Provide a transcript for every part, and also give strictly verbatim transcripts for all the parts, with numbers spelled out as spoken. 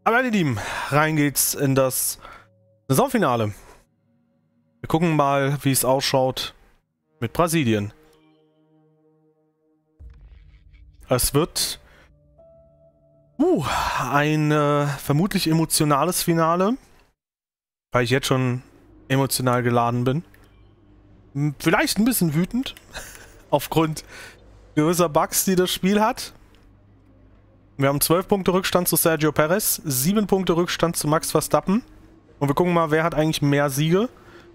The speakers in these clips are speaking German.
Aber meine Lieben, rein geht's in das Saisonfinale. Wir gucken mal, wie es ausschaut mit Brasilien. Es wird uh, ein äh, vermutlich emotionales Finale, weil ich jetzt schon emotional geladen bin. Vielleicht ein bisschen wütend, aufgrund gewisser Bugs, die das Spiel hat. Wir haben zwölf Punkte Rückstand zu Sergio Perez, sieben Punkte Rückstand zu Max Verstappen. Und wir gucken mal, wer hat eigentlich mehr Siege.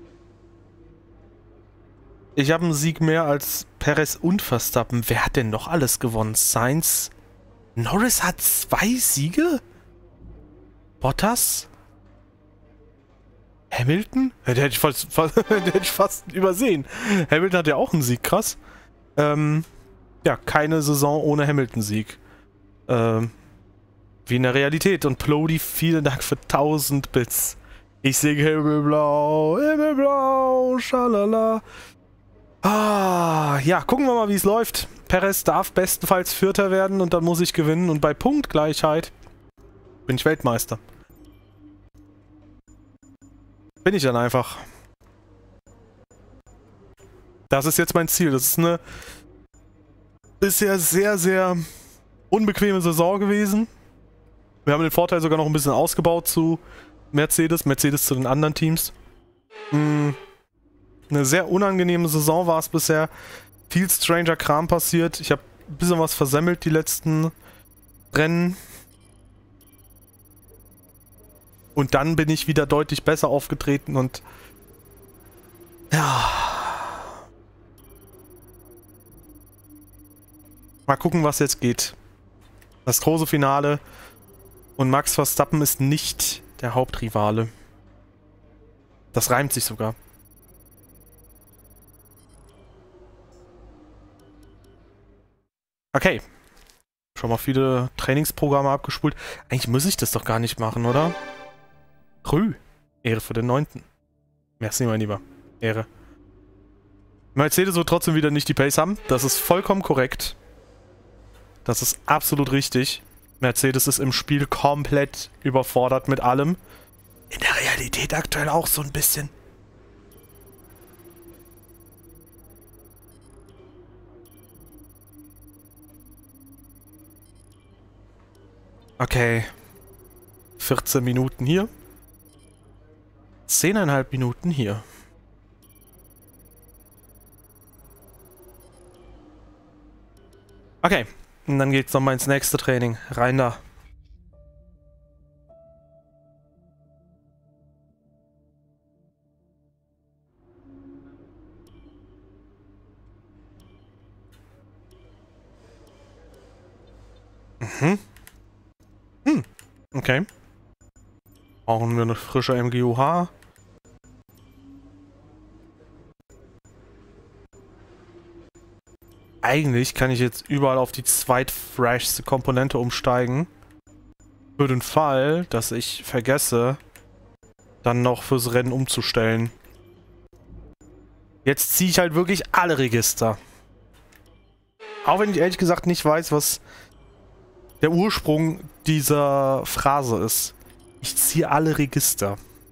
Ich habe einen Sieg mehr als Perez und Verstappen. Wer hat denn noch alles gewonnen? Sainz. Norris hat zwei Siege? Bottas? Hamilton? Den hätte ich fast, fast, den hätte ich fast übersehen. Hamilton hat ja auch einen Sieg, krass. Ähm, ja, keine Saison ohne Hamilton-Sieg. Ähm, wie in der Realität. Und Plody, vielen Dank für tausend Bits. Ich singe Himmelblau, Himmelblau, schalala. Ah, ja, gucken wir mal, wie es läuft. Perez darf bestenfalls Vierter werden und dann muss ich gewinnen. Und bei Punktgleichheit bin ich Weltmeister. Bin ich dann einfach. Das ist jetzt mein Ziel. Das ist eine bisher sehr, sehr unbequeme Saison gewesen. Wir haben den Vorteil sogar noch ein bisschen ausgebaut zu Mercedes. Mercedes zu den anderen Teams. Hm. Eine sehr unangenehme Saison war es bisher. Viel stranger Kram passiert. Ich habe ein bisschen was versemmelt die letzten Rennen. Und dann bin ich wieder deutlich besser aufgetreten und ja. Mal gucken, was jetzt geht. Das große Finale. Und Max Verstappen ist nicht der Hauptrivale. Das reimt sich sogar. Okay. Schon mal viele Trainingsprogramme abgespult. Eigentlich muss ich das doch gar nicht machen, oder? Rü. Ehre für den neunten. Merci, mein Lieber. Ehre. Mercedes wird trotzdem wieder nicht die Pace haben. Das ist vollkommen korrekt. Das ist absolut richtig. Mercedes ist im Spiel komplett überfordert mit allem. In der Realität aktuell auch so ein bisschen. Okay. vierzehn Minuten hier. zehn Komma fünf Minuten hier. Okay. Und dann geht's nochmal ins nächste Training. Rein da. Mhm. Hm. Okay. Brauchen wir eine frische M G U H. Eigentlich kann ich jetzt überall auf die zweitfreshste Komponente umsteigen. Für den Fall, dass ich vergesse, dann noch fürs Rennen umzustellen. Jetzt ziehe ich halt wirklich alle Register. Auch wenn ich ehrlich gesagt nicht weiß, was der Ursprung dieser Phrase ist. Ich ziehe alle Register.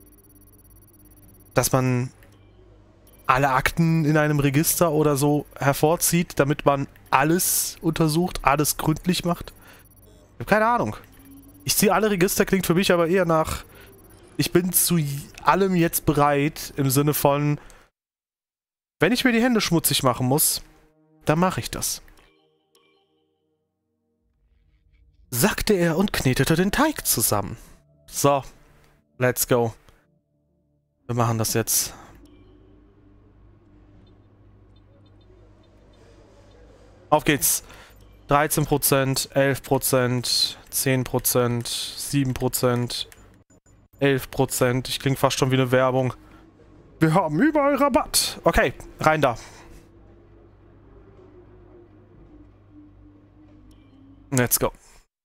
Dass man alle Akten in einem Register oder so hervorzieht, damit man alles untersucht, alles gründlich macht. Ich habe keine Ahnung. Ich ziehe alle Register, klingt für mich aber eher nach, ich bin zu allem jetzt bereit, im Sinne von, wenn ich mir die Hände schmutzig machen muss, dann mache ich das. Sagte er und knetete den Teig zusammen. So, let's go. Wir machen das jetzt. Auf geht's. dreizehn Prozent, elf Prozent, zehn Prozent, sieben Prozent, elf Prozent. Ich klinge fast schon wie eine Werbung. Wir haben überall Rabatt. Okay, rein da. Let's go.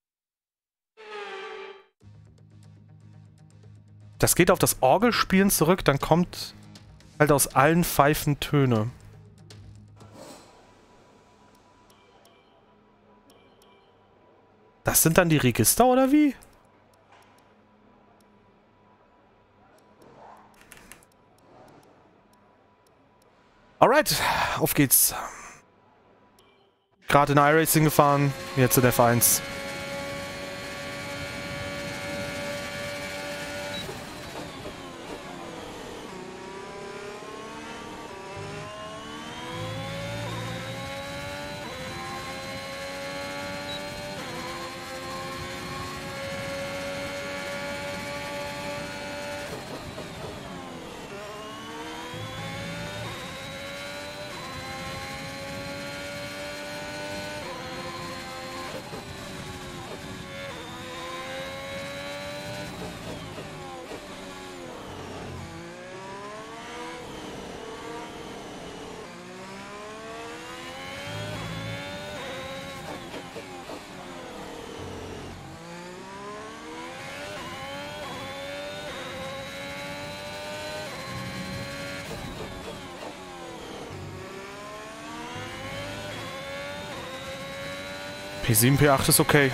Das geht auf das Orgelspielen zurück, dann kommt halt aus allen Pfeifen Töne. Das sind dann die Register, oder wie? Alright, auf geht's. Gerade in iRacing gefahren, jetzt in F eins. P sieben, P acht ist okay.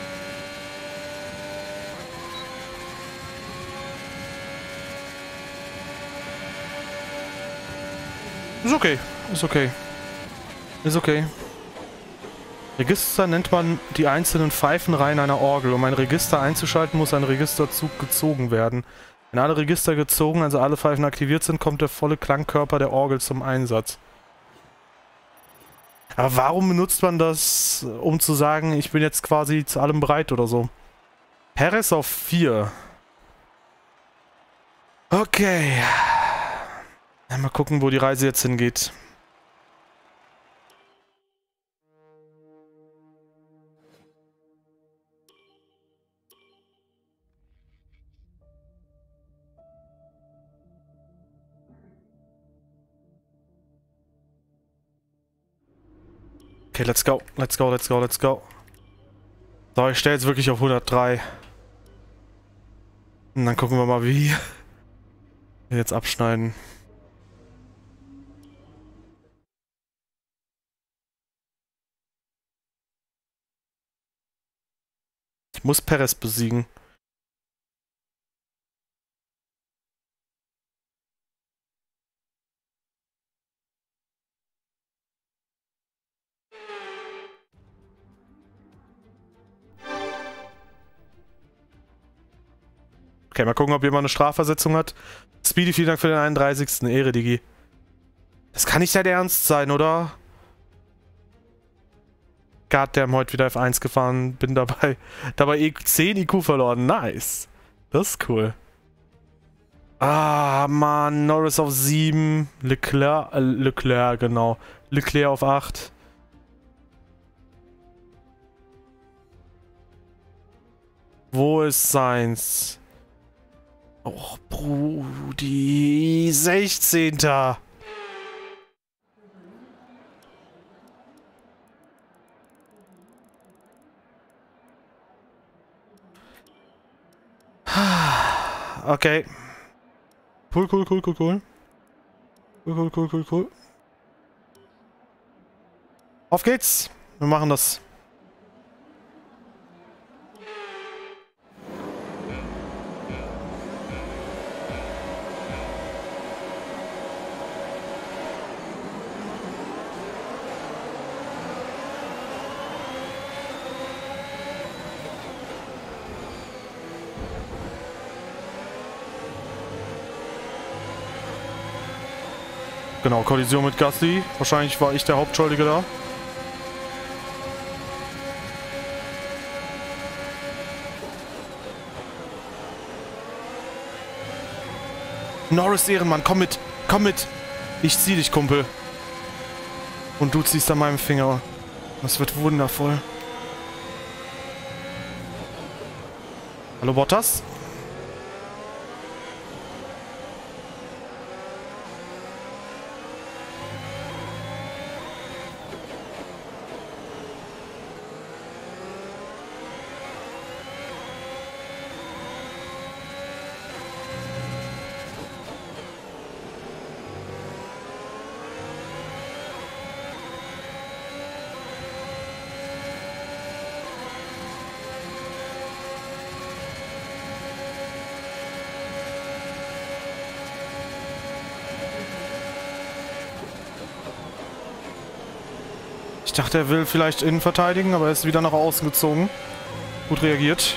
Ist okay, ist okay. Ist okay. Register nennt man die einzelnen Pfeifenreihen einer Orgel. Um ein Register einzuschalten, muss ein Registerzug gezogen werden. Wenn alle Register gezogen, also alle Pfeifen aktiviert sind, kommt der volle Klangkörper der Orgel zum Einsatz. Aber warum benutzt man das, um zu sagen, ich bin jetzt quasi zu allem bereit oder so? Perez auf vier. Okay. Mal gucken, wo die Reise jetzt hingeht. Okay, let's go, let's go, let's go, let's go. So, ich stelle jetzt wirklich auf hundertdrei. Und dann gucken wir mal, wie wir jetzt abschneiden. Ich muss Perez besiegen. Okay, mal gucken, ob jemand eine Strafversetzung hat. Speedy, vielen Dank für den einunddreißigsten Ehre, Digi. Das kann nicht dein Ernst sein, oder? Goddamn, heute wieder F eins gefahren. Bin dabei, dabei zehn I Q verloren. Nice. Das ist cool. Ah, Mann. Norris auf sieben. Leclerc, äh, Leclerc, genau. Leclerc auf acht. Wo ist Sainz? Och, Brudi. sechzehnter. Okay. Cool, cool, cool, cool, cool. Cool, cool, cool, cool, cool. Auf geht's. Wir machen das. Genau, Kollision mit Gasly. Wahrscheinlich war ich der Hauptschuldige da. Norris Ehrenmann, komm mit, komm mit. Ich zieh dich, Kumpel. Und du ziehst an meinem Finger. Das wird wundervoll. Hallo Bottas? dachte, er will vielleicht innen verteidigen, aber er ist wieder nach außen gezogen. Gut reagiert.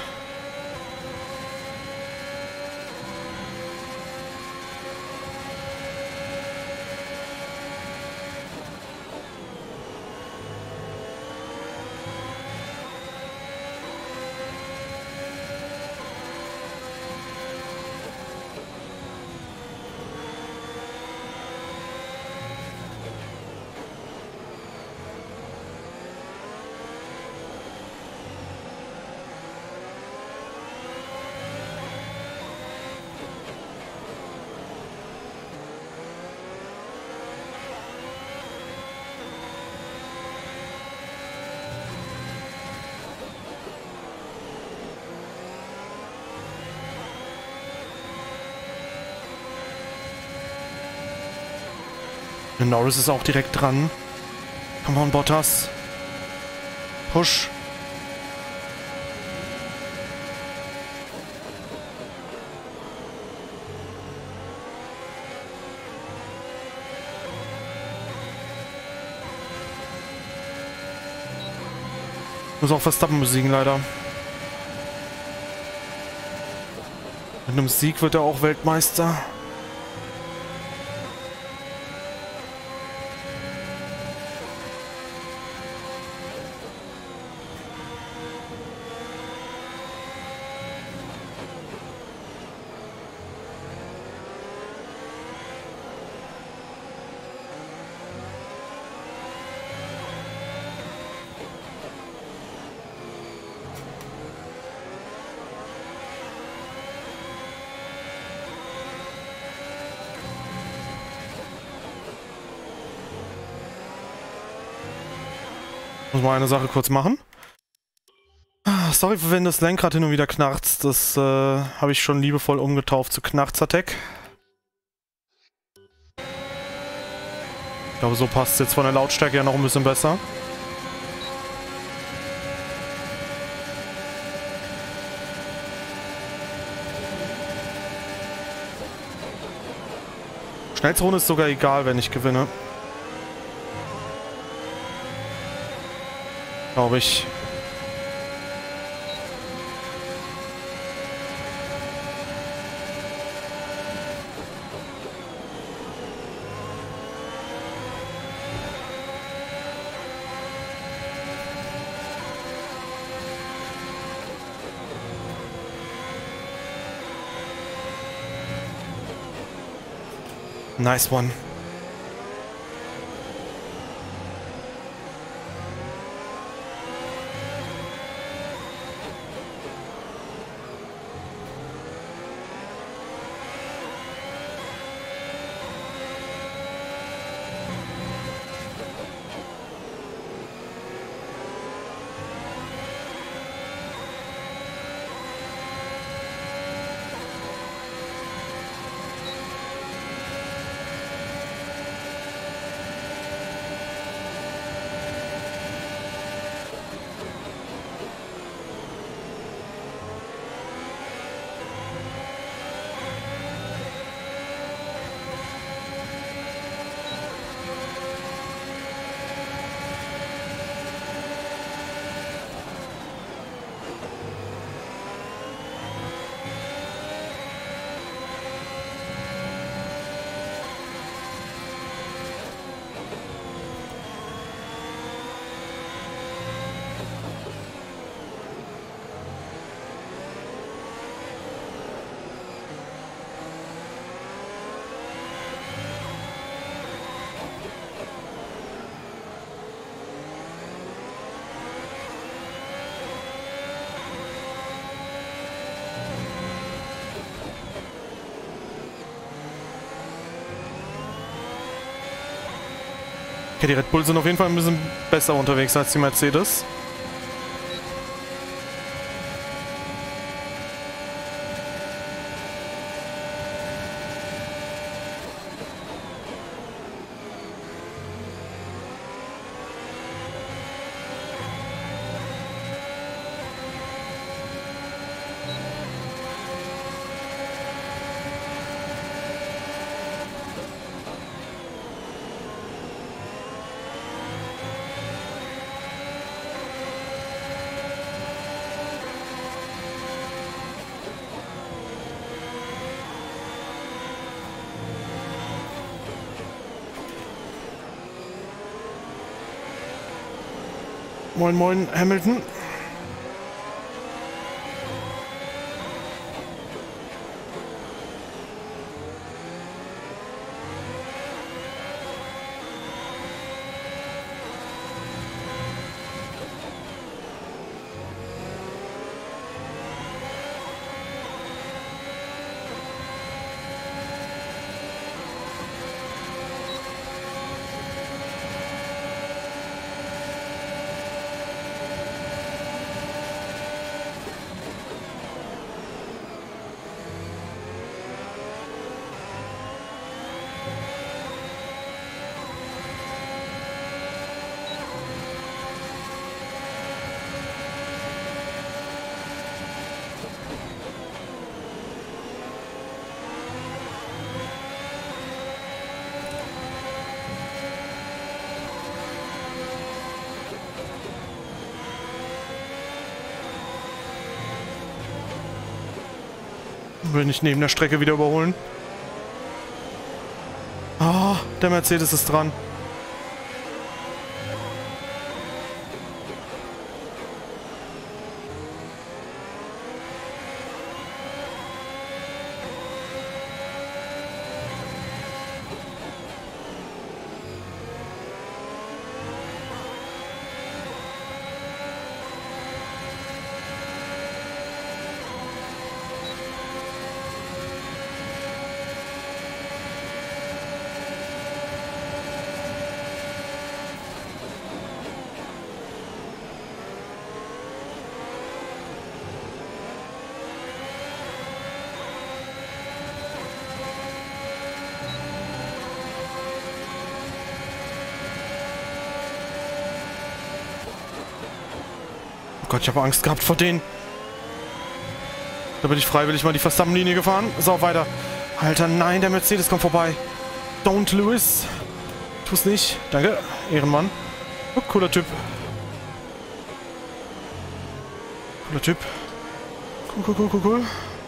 Norris ist auch direkt dran. Come on, Bottas. Push. Muss auch Verstappen besiegen, leider. Mit einem Sieg wird er auch Weltmeister. Muss mal eine Sache kurz machen. Sorry, wenn das Lenkrad hin und wieder knarzt. Das äh, habe ich schon liebevoll umgetauft zu Knarzattack. Ich glaube, so passt es jetzt von der Lautstärke ja noch ein bisschen besser. Schnellste Runde ist sogar egal, wenn ich gewinne. Glaube ich. Nice one. Okay, die Red Bull sind auf jeden Fall ein bisschen besser unterwegs als die Mercedes. Moin, moin, Hamilton. Will nicht neben der Strecke wieder überholen. Ah, oh, der Mercedes ist dran. Gott, ich habe Angst gehabt vor denen. Da bin ich freiwillig mal die Verstappen-Linie gefahren. So, weiter. Alter, nein, der Mercedes kommt vorbei. Don't, Lewis. Tu's nicht. Danke. Ehrenmann. Oh, cooler Typ. Cooler Typ. Cool, cool, cool, cool, cool.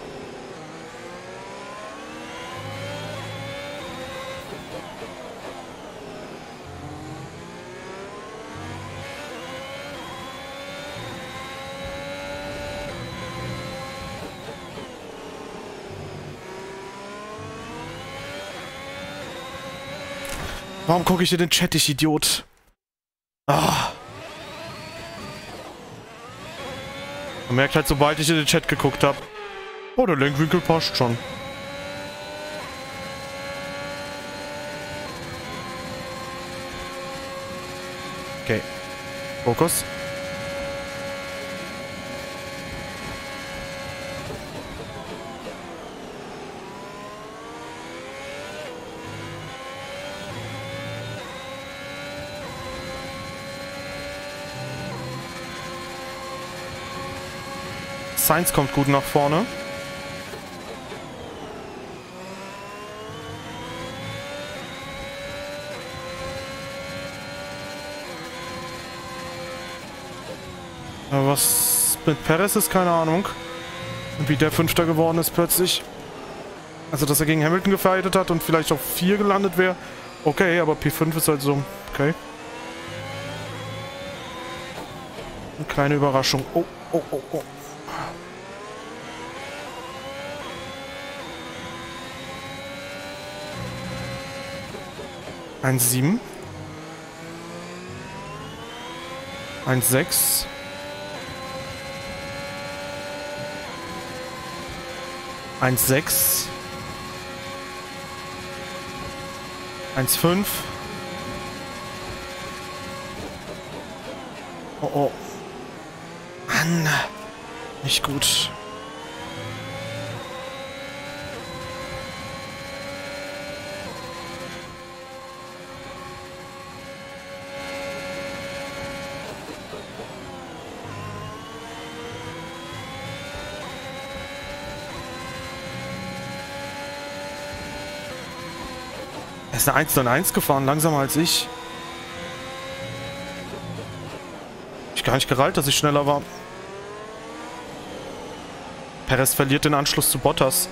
Warum gucke ich dir den Chat, ich Idiot? Ah. Man merkt halt, sobald ich in den Chat geguckt habe. Oh, der Lenkwinkel passt schon. Okay. Fokus. Sainz kommt gut nach vorne. Aber was mit Perez ist, keine Ahnung. Und wie der Fünfter geworden ist plötzlich. Also, dass er gegen Hamilton gefightet hat und vielleicht auf vier gelandet wäre. Okay, aber P fünf ist halt so. Okay. Eine kleine Überraschung. Oh, oh, oh, oh. eins sieben. eins sechs. eins sechs. eins fünf. Oh oh. Mann. Nicht gut. Er ist eine eins neun eins gefahren, langsamer als ich. Ich gar nicht gerallt, dass ich schneller war. Perez verliert den Anschluss zu Bottas.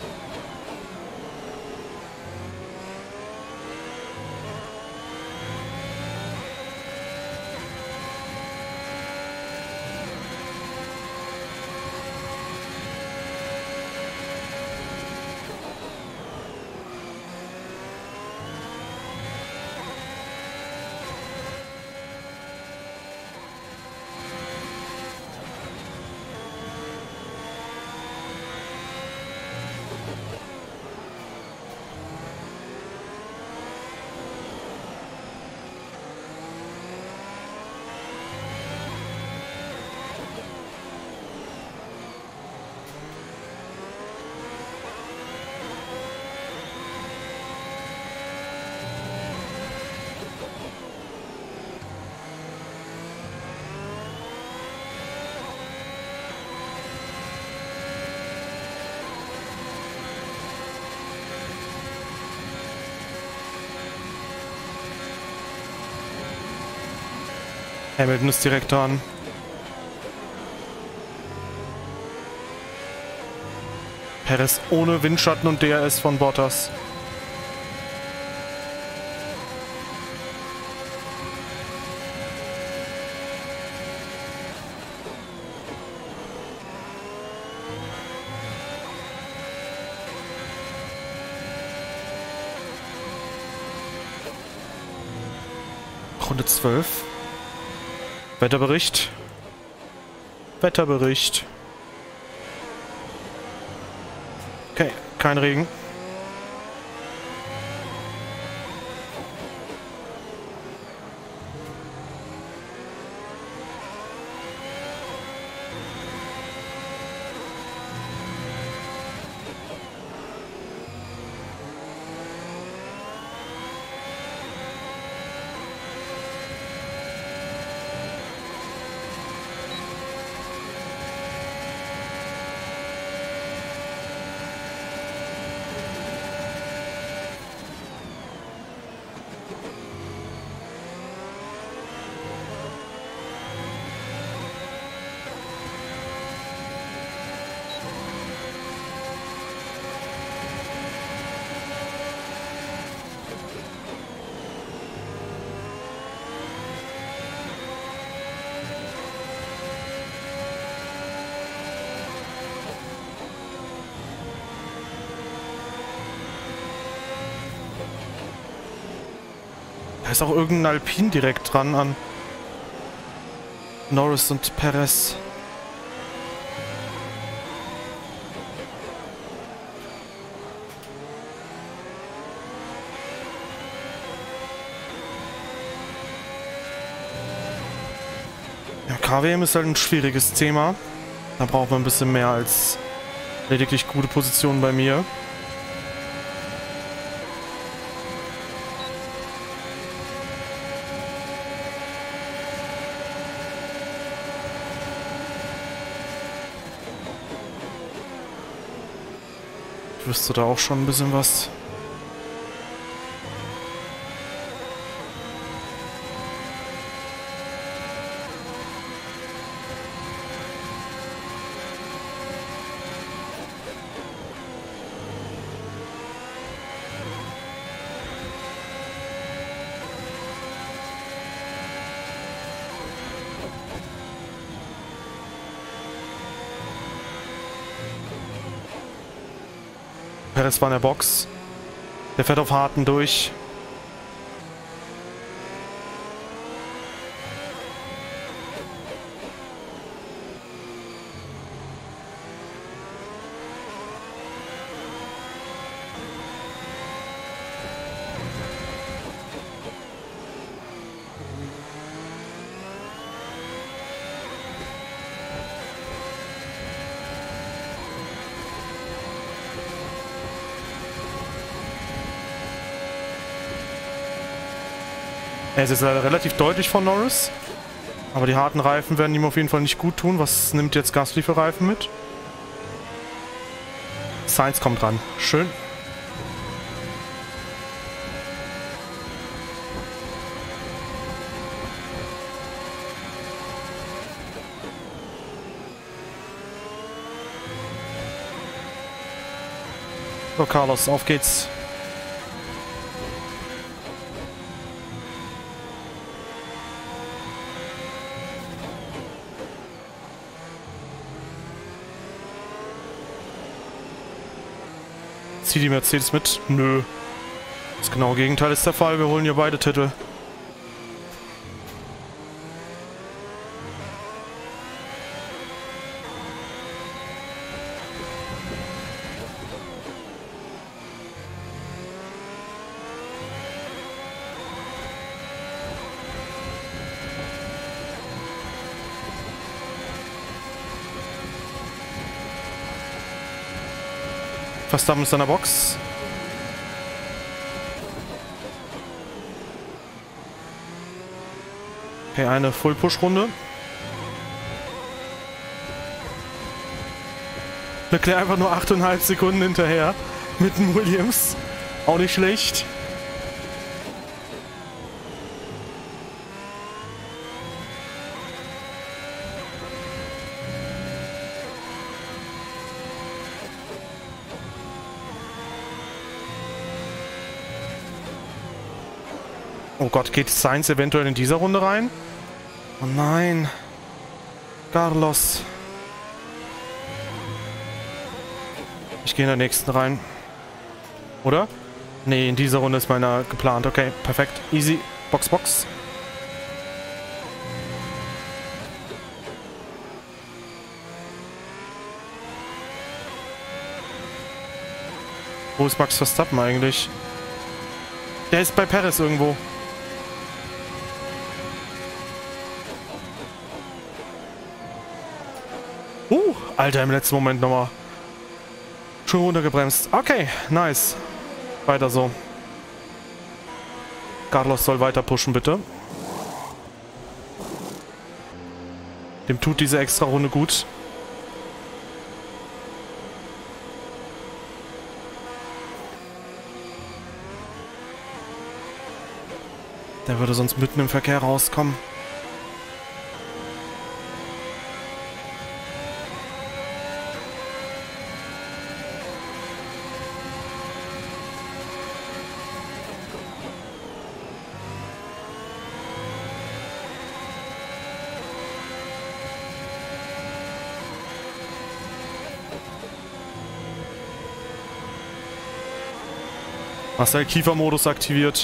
Hamilton ist direkt dran. Perez ohne Windschatten und D R S von Bottas. Runde zwölf. Wetterbericht. Wetterbericht. Okay, kein Regen. Da ist auch irgendein Alpin direkt dran an Norris und Perez. Ja, K W M ist halt ein schwieriges Thema. Da braucht man ein bisschen mehr als lediglich gute Positionen bei mir. Ich wüsste da auch schon ein bisschen was. Perez war in der Box. Der fährt auf Harten durch. Er ist jetzt leider relativ deutlich von Norris. Aber die harten Reifen werden ihm auf jeden Fall nicht gut tun. Was nimmt jetzt Gasly für Reifen mit? Sainz kommt ran. Schön. So, Carlos, auf geht's. Zieh die Mercedes mit? Nö. Das genaue Gegenteil ist der Fall. Wir holen hier beide Titel. Verstappen ist an der Box. Okay, eine Full-Push-Runde. Leclerc einfach nur acht Komma fünf Sekunden hinterher mit dem Williams. Auch nicht schlecht. Oh Gott, geht Sainz eventuell in dieser Runde rein? Oh nein. Carlos. Ich gehe in der nächsten rein. Oder? Nee, in dieser Runde ist meiner geplant. Okay, perfekt. Easy. Box, Box. Wo ist Max Verstappen eigentlich? Der ist bei Perez irgendwo. Uh, Alter, im letzten Moment nochmal. Schon runtergebremst. Okay, nice. Weiter so. Carlos soll weiter pushen, bitte. Dem tut diese extra Runde gut. Der würde sonst mitten im Verkehr rauskommen. Marcel Kiefer-Modus aktiviert.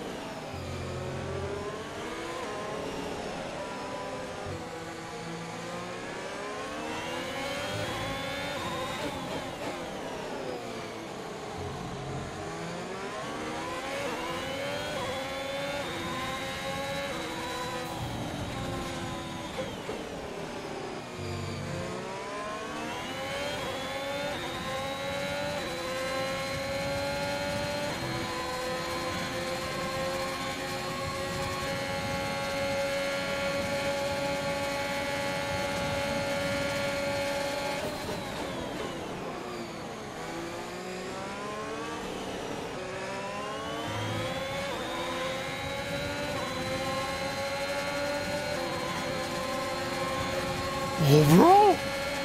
Oh, Bro!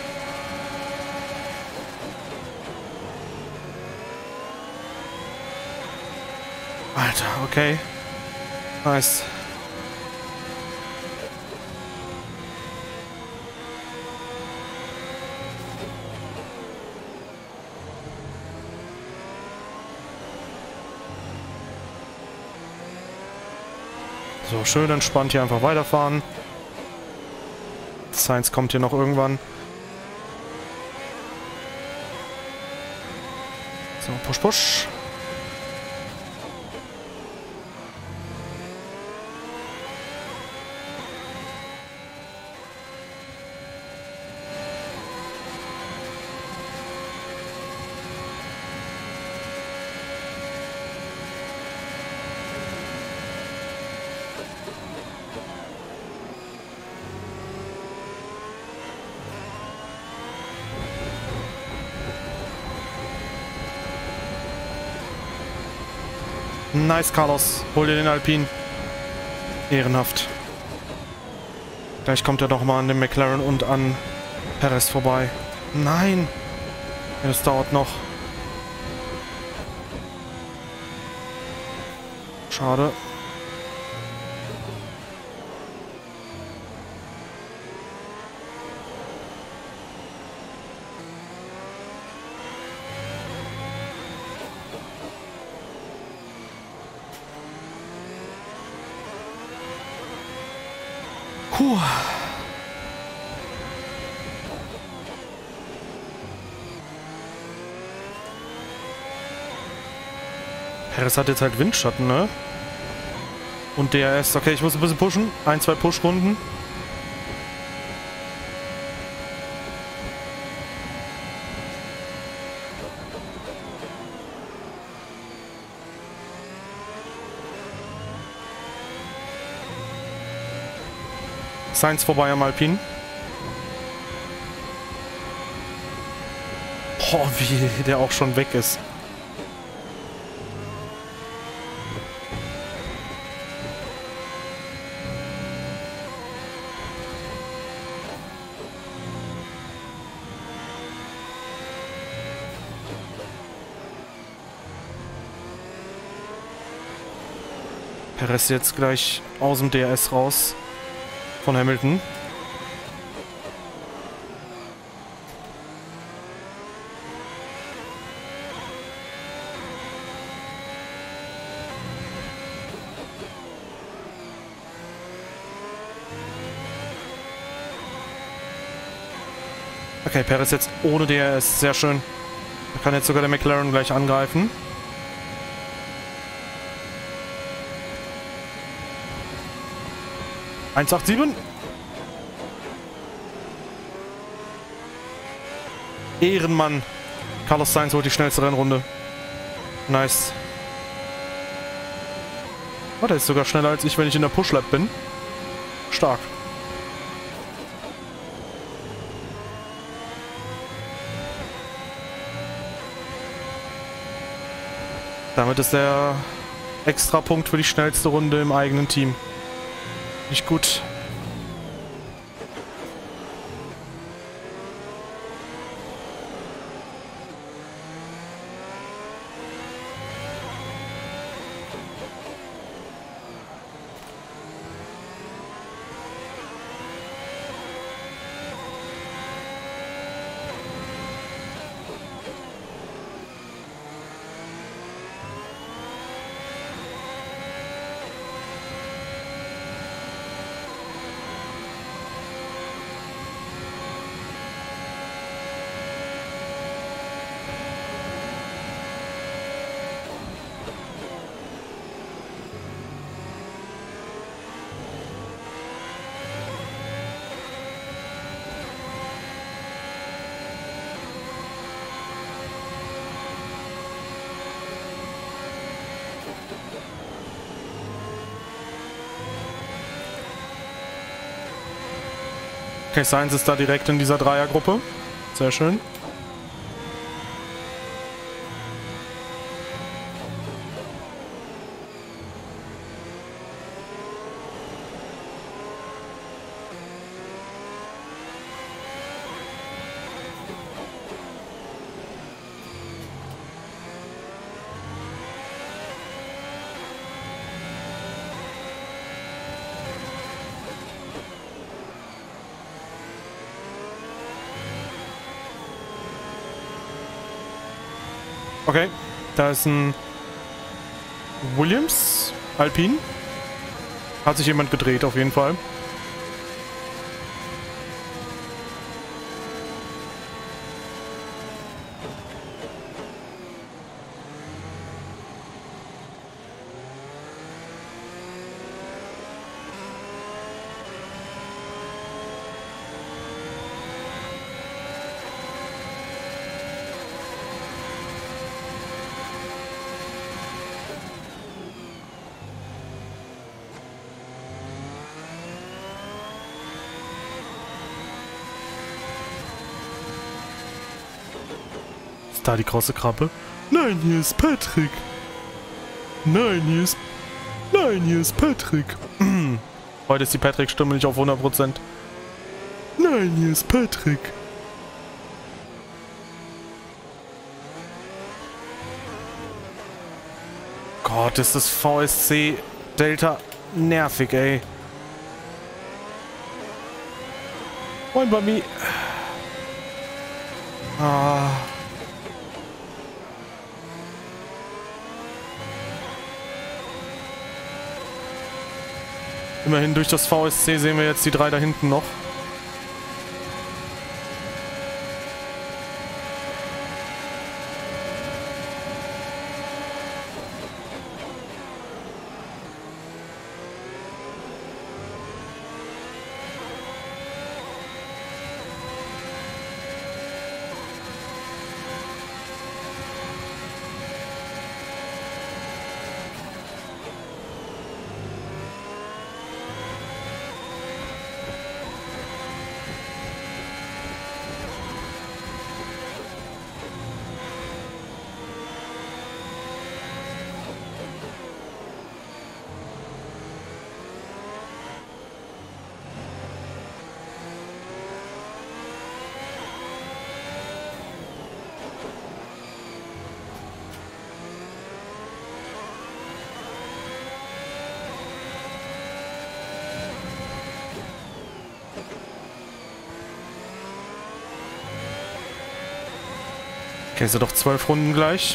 Alter, okay. Nice. So, schön entspannt hier einfach weiterfahren. Sainz kommt hier noch irgendwann. So, push, push. Nice, Carlos. Hol dir den Alpine. Ehrenhaft. Gleich kommt er doch mal an dem McLaren und an Perez vorbei. Nein! Ja, das dauert noch. Schade. Puh. Perez hat jetzt halt Windschatten, ne? Und D R S. Okay, ich muss ein bisschen pushen. Ein, zwei Push-Runden. Sainz vorbei am Alpine. Boah, wie der auch schon weg ist. Perez jetzt gleich aus dem D R S raus von Hamilton. Okay, Perez jetzt ohne D R S, sehr schön. Da kann jetzt sogar der McLaren gleich angreifen. eins acht sieben. Ehrenmann. Carlos Sainz holt die schnellste Rennrunde. Nice. Oh, der ist sogar schneller als ich, wenn ich in der Push-Lap bin. Stark. Damit ist der Extrapunkt für die schnellste Runde im eigenen Team. Nicht gut. Okay, Sainz ist da direkt in dieser Dreiergruppe. Sehr schön. Okay, da ist ein Williams, Alpine. Hat sich jemand gedreht, auf jeden Fall. Ist da die große Krabbe? Nein, hier ist Patrick. Nein, hier ist... Nein, hier ist Patrick. Heute ist die Patrick-Stimme nicht auf hundert Prozent. Nein, hier ist Patrick. Gott, ist das V S C Delta nervig, ey. Moin, Bami. Ah. Immerhin durch das V S C sehen wir jetzt die drei da hinten noch. Okay, sind doch zwölf Runden gleich.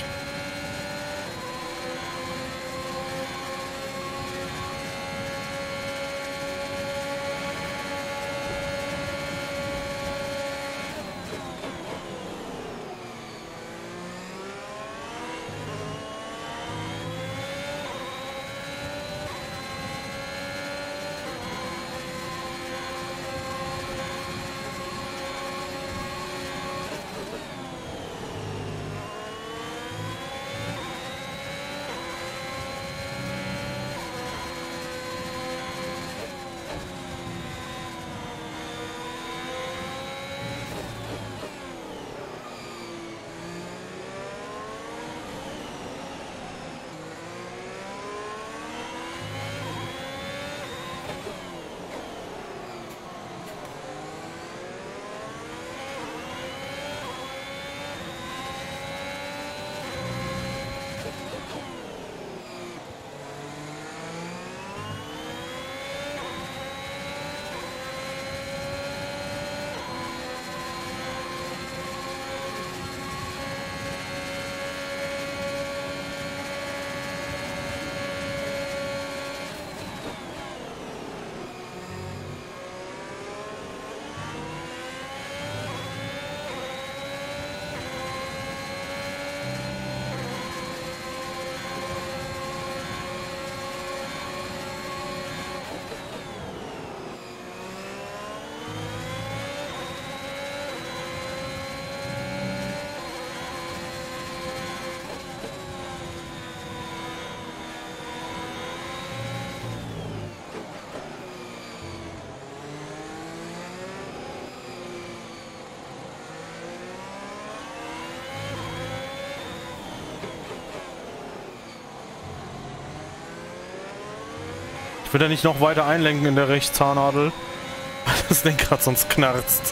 Ich will da nicht noch weiter einlenken in der Rechtszahnadel, weil das Lenkrad sonst knarzt.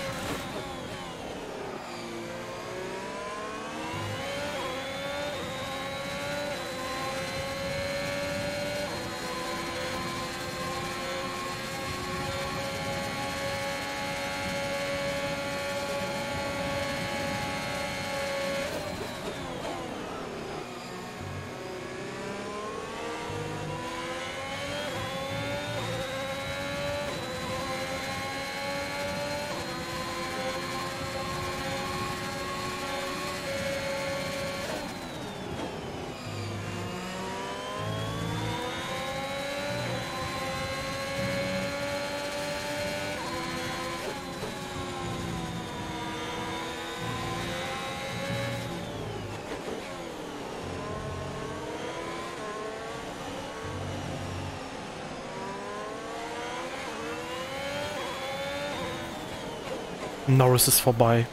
Norris ist vorbei.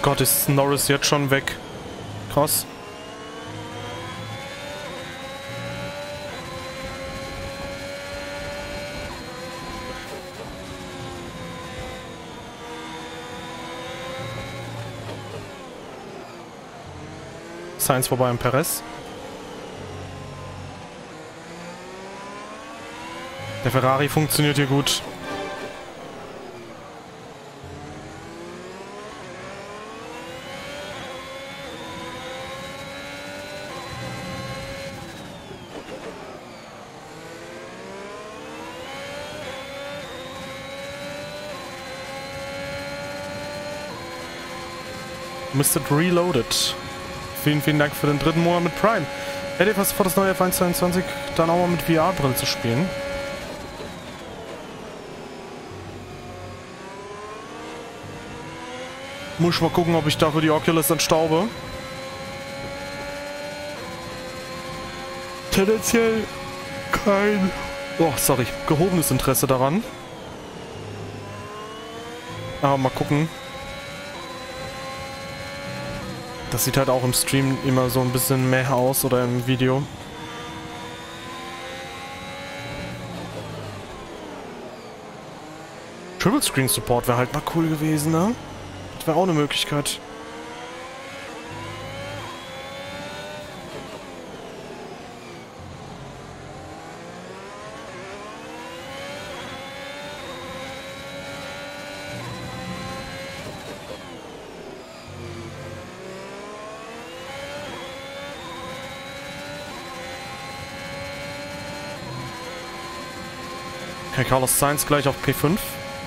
Gott, ist Norris jetzt schon weg. Krass. Sainz vorbei an Perez. Der Ferrari funktioniert hier gut. Mister Reloaded. Vielen, vielen Dank für den dritten Monat mit Prime. Hätte ich was vor, das neue F eins zweiundzwanzig dann auch mal mit V R-Brille zu spielen. Muss ich mal gucken, ob ich dafür die Oculus dann staube. Tendenziell kein... Oh, sorry. Gehobenes Interesse daran. Aber mal gucken. Das sieht halt auch im Stream immer so ein bisschen mehr aus oder im Video. Triple Screen Support wäre halt mal cool gewesen, ne? Das wäre auch eine Möglichkeit. Okay, Carlos Sainz gleich auf P fünf.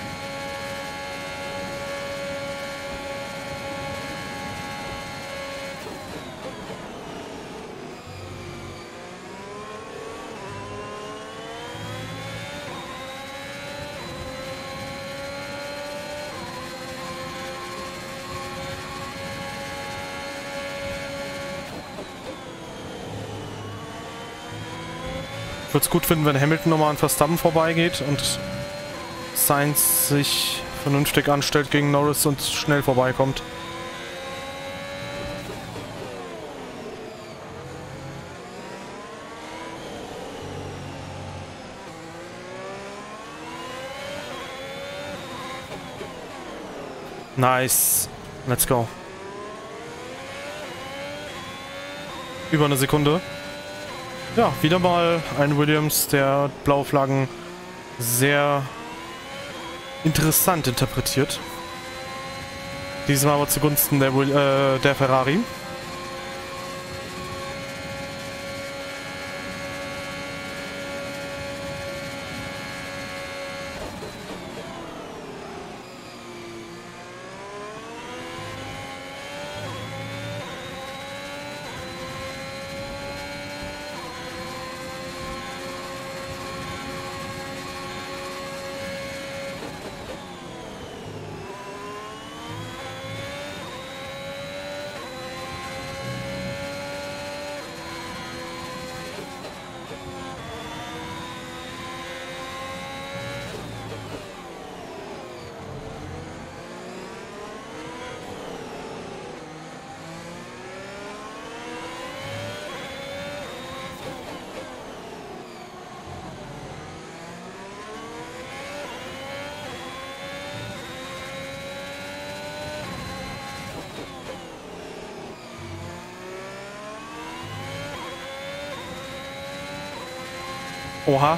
Ich würde es gut finden, wenn Hamilton nochmal an Verstappen vorbeigeht und Sainz sich vernünftig anstellt gegen Norris und schnell vorbeikommt. Nice. Let's go. Über eine Sekunde. Ja, wieder mal ein Williams, der blaue Flaggen sehr interessant interpretiert. Diesmal aber zugunsten der, äh, der Ferrari. Oha.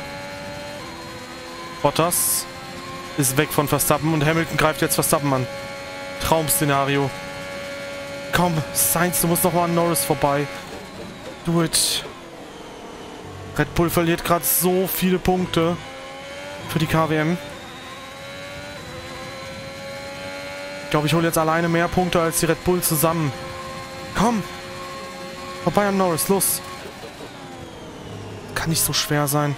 Bottas ist weg von Verstappen und Hamilton greift jetzt Verstappen an. Traum-Szenario. Komm, Sainz, du musst noch mal an Norris vorbei. Do it. Red Bull verliert gerade so viele Punkte für die K W M. Ich glaube, ich hole jetzt alleine mehr Punkte als die Red Bull zusammen. Komm. Vorbei an Norris, los. Kann nicht so schwer sein.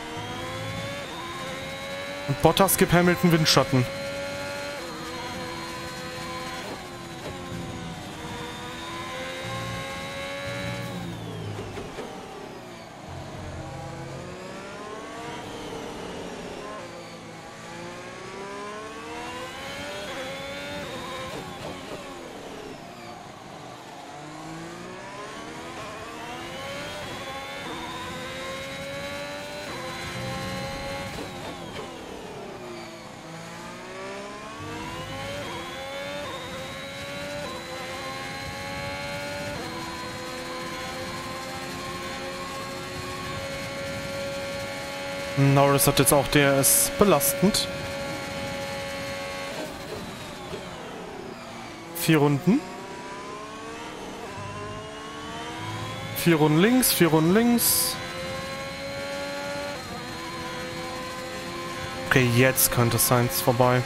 Und Bottas gibt Hamilton Windschatten. Norris hat jetzt auch D R S belastend. Vier Runden. Vier Runden links, vier Runden links. Okay, jetzt könnte Sainz vorbei.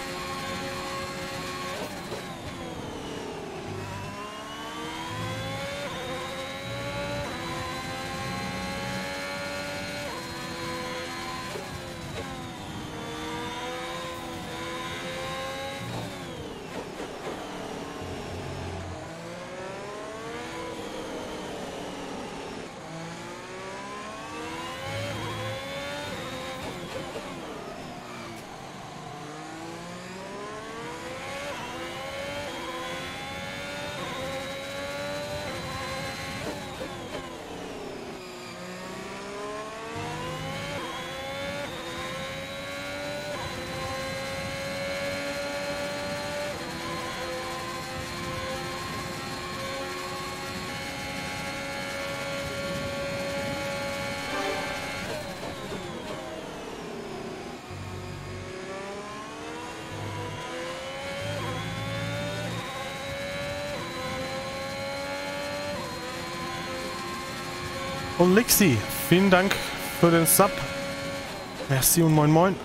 Und Lixi, vielen Dank für den Sub. Merci und moin moin.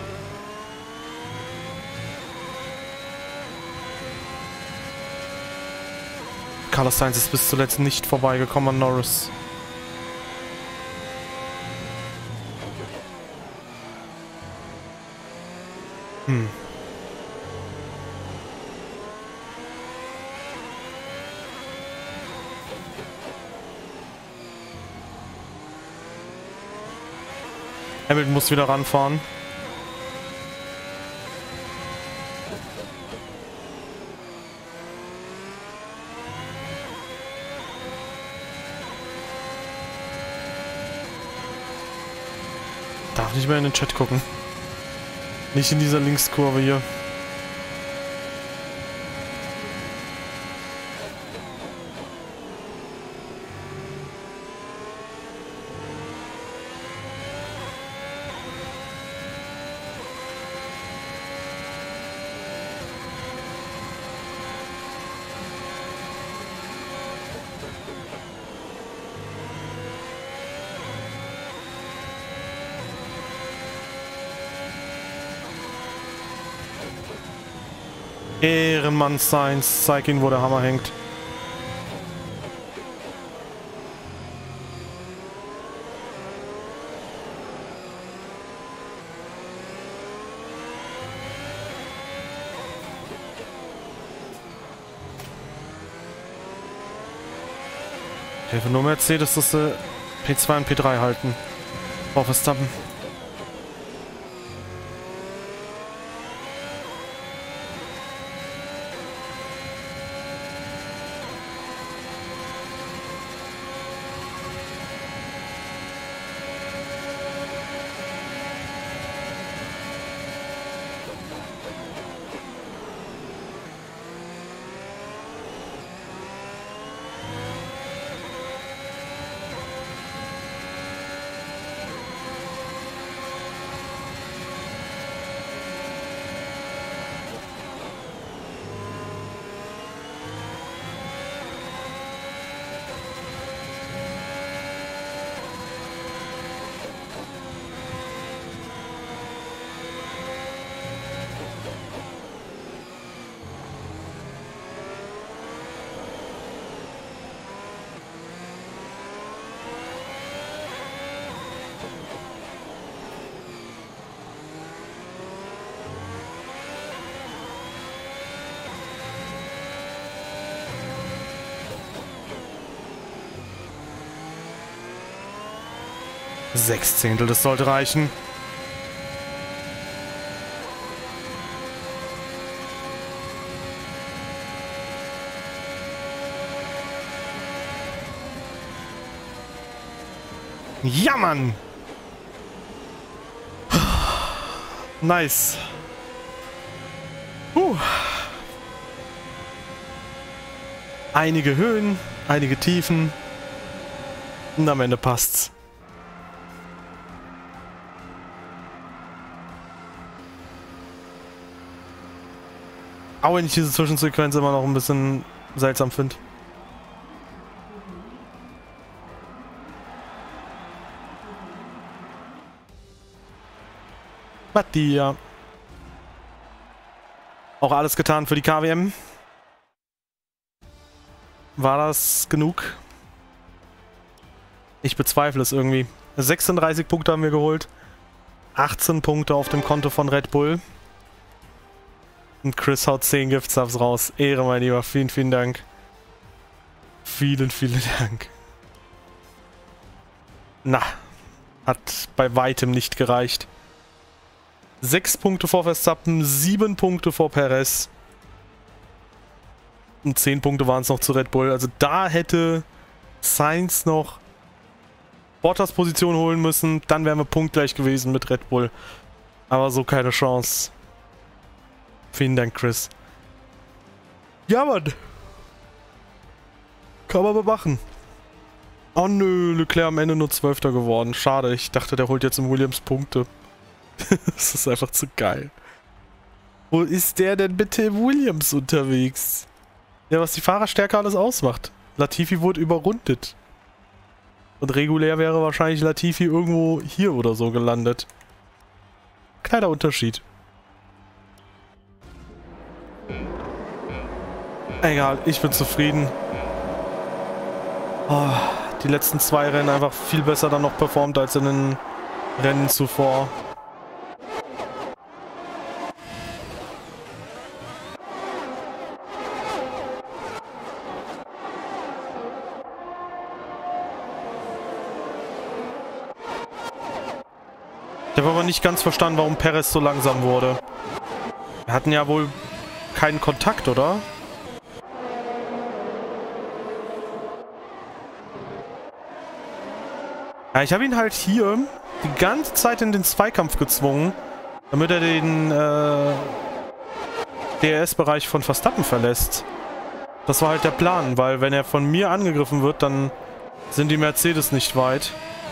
Carlos Sainz ist bis zuletzt nicht vorbeigekommen an Norris. Hm. Hamilton muss wieder ranfahren. Darf nicht mehr in den Chat gucken. Nicht in dieser Linkskurve hier. Ehrenmann Sainz, zeig ihn, wo der Hammer hängt. Ich helfe nur Mercedes, dass sie P zwei und P drei halten. Auf Verstappen. Sechs Zehntel, das sollte reichen. Ja, Mann! Nice. Uh. Einige Höhen, einige Tiefen. Und am Ende passt's. Auch wenn ich diese Zwischensequenz immer noch ein bisschen seltsam finde. Mattia. Auch alles getan für die K W M. War das genug? Ich bezweifle es irgendwie. sechsunddreißig Punkte haben wir geholt. achtzehn Punkte auf dem Konto von Red Bull. Und Chris haut zehn Gift-Subs raus. Ehre, mein Lieber. Vielen, vielen Dank. Vielen, vielen Dank. Na, hat bei weitem nicht gereicht. sechs Punkte vor Verstappen, sieben Punkte vor Perez. Und zehn Punkte waren es noch zu Red Bull. Also da hätte Sainz noch Bottas Position holen müssen. Dann wären wir punktgleich gewesen mit Red Bull. Aber so keine Chance. Vielen Dank, Chris. Ja, Mann. Kann man aber machen. Oh nö, Leclerc am Ende nur Zwölfter geworden. Schade, ich dachte, der holt jetzt im Williams Punkte. Das ist einfach zu geil. Wo ist der denn bitte im Williams unterwegs? Ja, was die Fahrerstärke alles ausmacht. Latifi wurde überrundet. Und regulär wäre wahrscheinlich Latifi irgendwo hier oder so gelandet. Kleiner Unterschied. Egal, ich bin zufrieden. Oh, die letzten zwei Rennen einfach viel besser dann noch performt als in den Rennen zuvor. Ich habe aber nicht ganz verstanden, warum Perez so langsam wurde. Wir hatten ja wohl keinen Kontakt, oder? Ja, ich habe ihn halt hier die ganze Zeit in den Zweikampf gezwungen, damit er den äh, D R S-Bereich von Verstappen verlässt. Das war halt der Plan, weil wenn er von mir angegriffen wird, dann sind die Mercedes nicht weit.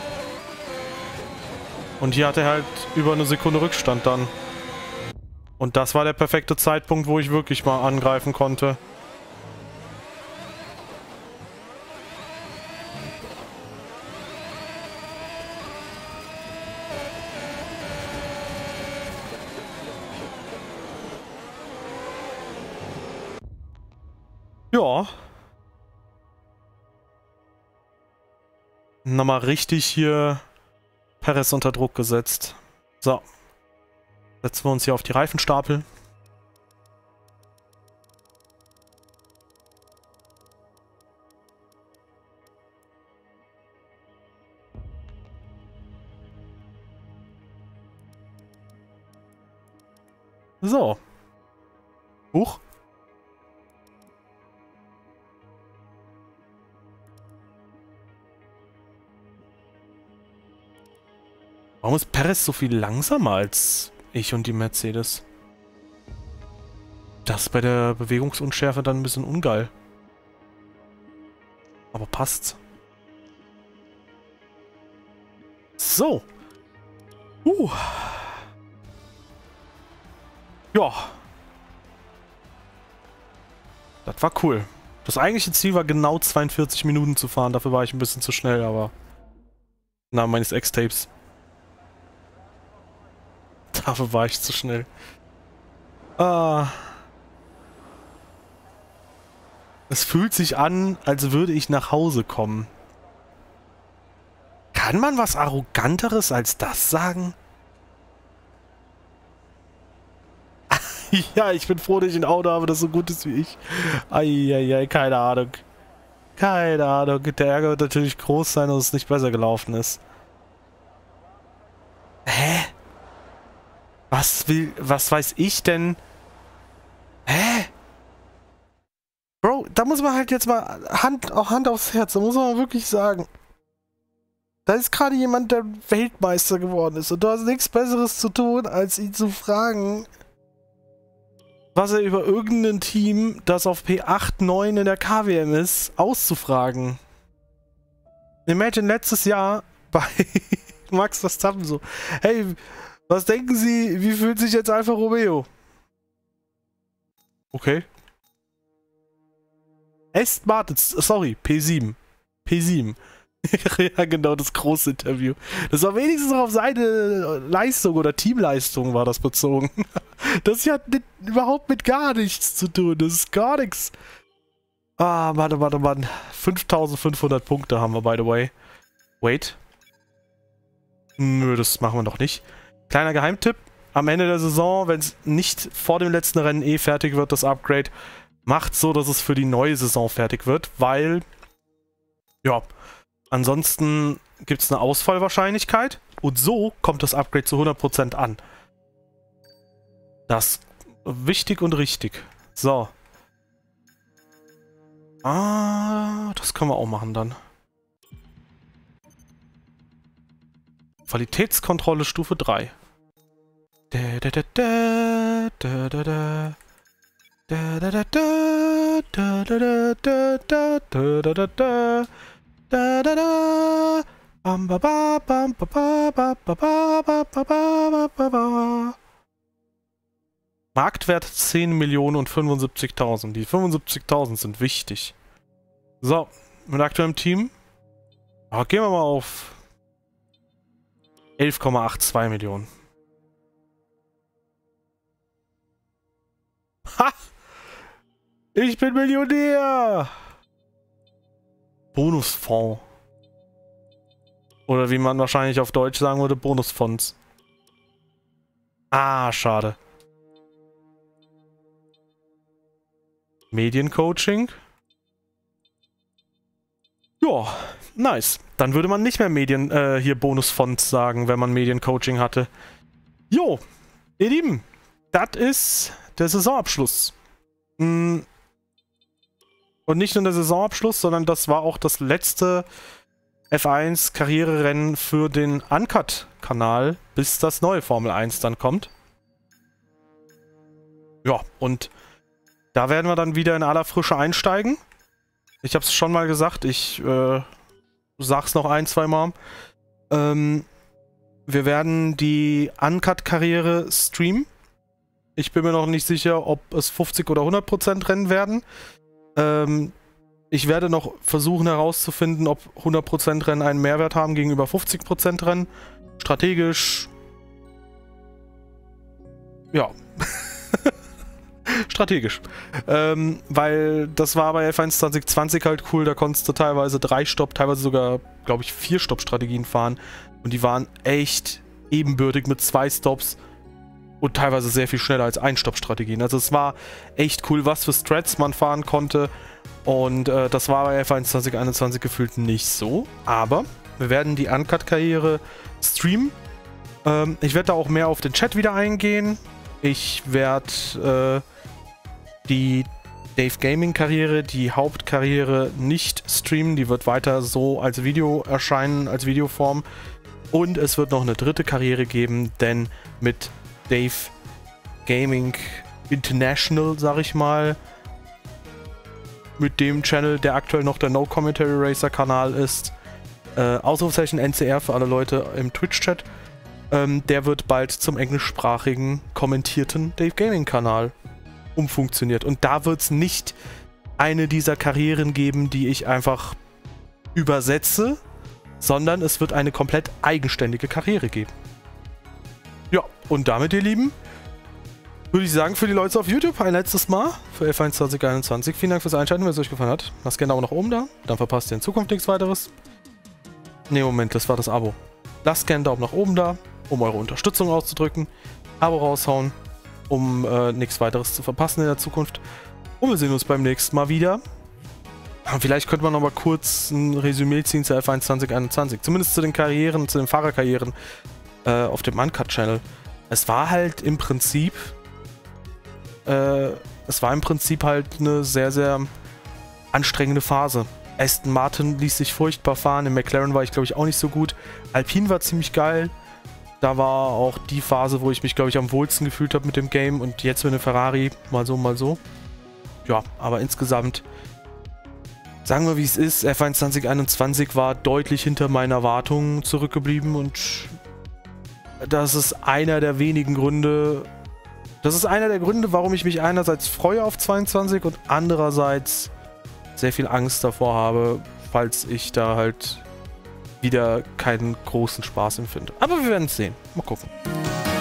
Und hier hat er halt über eine Sekunde Rückstand dann. Und das war der perfekte Zeitpunkt, wo ich wirklich mal angreifen konnte. Ja. Nochmal richtig hier Perez unter Druck gesetzt. So. Setzen wir uns hier auf die Reifenstapel. So. Huch. Warum ist Perez so viel langsamer als ich und die Mercedes? Das ist bei der Bewegungsunschärfe dann ein bisschen ungeil. Aber passt. So. Uh. Ja. Das war cool. Das eigentliche Ziel war genau zweiundvierzig Minuten zu fahren. Dafür war ich ein bisschen zu schnell, aber... Na, meines X-Tapes. Dafür war ich zu schnell. Ah. Es fühlt sich an, als würde ich nach Hause kommen. Kann man was Arroganteres als das sagen? Ja, ich bin froh, dass ich ein Auto habe, das so gut ist wie ich. Eieiei, keine Ahnung. Keine Ahnung. Der Ärger wird natürlich groß sein, dass es nicht besser gelaufen ist. Hä? Was will, was weiß ich denn? Hä? Bro, da muss man halt jetzt mal Hand, auch Hand aufs Herz, da muss man mal wirklich sagen. Da ist gerade jemand, der Weltmeister geworden ist und du hast nichts Besseres zu tun, als ihn zu fragen, was er über irgendein Team, das auf P acht, neun in der K W M ist, auszufragen. Imagine letztes Jahr bei Max Verstappen so, hey, was denken Sie, wie fühlt sich jetzt Alfa Romeo? Okay. Aston Martin, sorry, P sieben. P sieben. Ja, genau, das große Interview. Das war wenigstens noch auf seine Leistung oder Teamleistung war das bezogen. Das hat nicht, überhaupt mit gar nichts zu tun. Das ist gar nichts. Ah, warte, warte, warte. fünftausendfünfhundert Punkte haben wir, by the way. Wait. Nö, das machen wir noch nicht. Kleiner Geheimtipp. Am Ende der Saison, wenn es nicht vor dem letzten Rennen eh fertig wird, das Upgrade, macht so, dass es für die neue Saison fertig wird, weil, ja, ansonsten gibt es eine Ausfallwahrscheinlichkeit und so kommt das Upgrade zu hundert Prozent an. Das ist wichtig und richtig. So. Ah, das können wir auch machen dann. Qualitätskontrolle Stufe drei. Da, da, da, da, da, da, da. Da, da, da, da, da, da, da, da, da, da, da, da. Da, da, da. Bam, ba, ba, bam, ba, ba, ba, ba, ba, ba, ba, ba, ba, ba. Marktwert zehn Millionen und fünfundsiebzigtausend. Die fünfundsiebzigtausend sind wichtig. So, mit aktuellem Team. Oh, gehen wir mal auf elf Komma zweiundachtzig Millionen. Ha! Ich bin Millionär! Bonusfonds. Oder wie man wahrscheinlich auf Deutsch sagen würde, Bonusfonds. Ah, schade. Mediencoaching. Ja, nice. Dann würde man nicht mehr Medien, äh, hier Bonusfonds sagen, wenn man Mediencoaching hatte. Jo, ihr Lieben, das ist der Saisonabschluss. Mm. Und nicht nur der Saisonabschluss, sondern das war auch das letzte F eins Karriererennen für den Uncut-Kanal, bis das neue Formel eins dann kommt. Ja, und da werden wir dann wieder in aller Frische einsteigen. Ich habe es schon mal gesagt, ich äh, sag's noch ein, zwei Mal. Ähm, wir werden die Uncut-Karriere streamen. Ich bin mir noch nicht sicher, ob es fünfzig oder hundert Prozent Rennen werden. Ähm, ich werde noch versuchen herauszufinden, ob hundert Prozent Rennen einen Mehrwert haben gegenüber fünfzig Prozent Rennen. Strategisch. Ja. Strategisch. Ähm, weil das war bei F eins zwanzig zwanzig halt cool, da konntest du teilweise drei Stopp, teilweise sogar, glaube ich, vier Stopp-Strategien fahren. Und die waren echt ebenbürtig mit zwei Stops und teilweise sehr viel schneller als Ein-Stopp-Strategien. Also es war echt cool, was für Strats man fahren konnte. Und äh, das war bei F eins zwanzig einundzwanzig gefühlt nicht so. Aber wir werden die Uncut-Karriere streamen. Ähm, ich werde da auch mehr auf den Chat wieder eingehen. Ich werde äh, die Dave Gaming-Karriere, die Hauptkarriere nicht streamen. Die wird weiter so als Video erscheinen, als Videoform. Und es wird noch eine dritte Karriere geben, denn mit Dave Gaming International, sag ich mal, mit dem Channel, der aktuell noch der No Commentary Racer Kanal ist, äh, Ausrufezeichen N C R für alle Leute im Twitch-Chat, ähm, der wird bald zum englischsprachigen kommentierten Dave Gaming Kanal umfunktioniert. Und da wird es nicht eine dieser Karrieren geben, die ich einfach übersetze, sondern es wird eine komplett eigenständige Karriere geben. Ja, und damit, ihr Lieben, würde ich sagen, für die Leute auf YouTube ein letztes Mal für F eins zwanzig einundzwanzig. Vielen Dank fürs Einschalten, wenn es euch gefallen hat. Lasst gerne auch nach oben da, dann verpasst ihr in Zukunft nichts weiteres. Ne, Moment, das war das Abo. Lasst gerne einen Daumen nach oben da, um eure Unterstützung auszudrücken. Abo raushauen, um äh, nichts weiteres zu verpassen in der Zukunft. Und wir sehen uns beim nächsten Mal wieder. Vielleicht könnte man noch mal kurz ein Resümee ziehen zu F eins zwanzig einundzwanzig. Zumindest zu den Karrieren, zu den Fahrerkarrieren äh, auf dem Uncut-Channel. Es war halt im Prinzip... Äh, es war im Prinzip halt eine sehr, sehr anstrengende Phase. Aston Martin ließ sich furchtbar fahren. Im McLaren war ich, glaube ich, auch nicht so gut. Alpine war ziemlich geil. Da war auch die Phase, wo ich mich, glaube ich, am wohlsten gefühlt habe mit dem Game. Und jetzt mit dem Ferrari mal so, mal so. Ja, aber insgesamt... Sagen wir, wie es ist, F eins zwanzig einundzwanzig war deutlich hinter meinen Erwartungen zurückgeblieben und das ist einer der wenigen Gründe, Das ist einer der Gründe, warum ich mich einerseits freue auf zweiundzwanzig und andererseits sehr viel Angst davor habe, falls ich da halt wieder keinen großen Spaß empfinde. Aber wir werden es sehen. Mal gucken.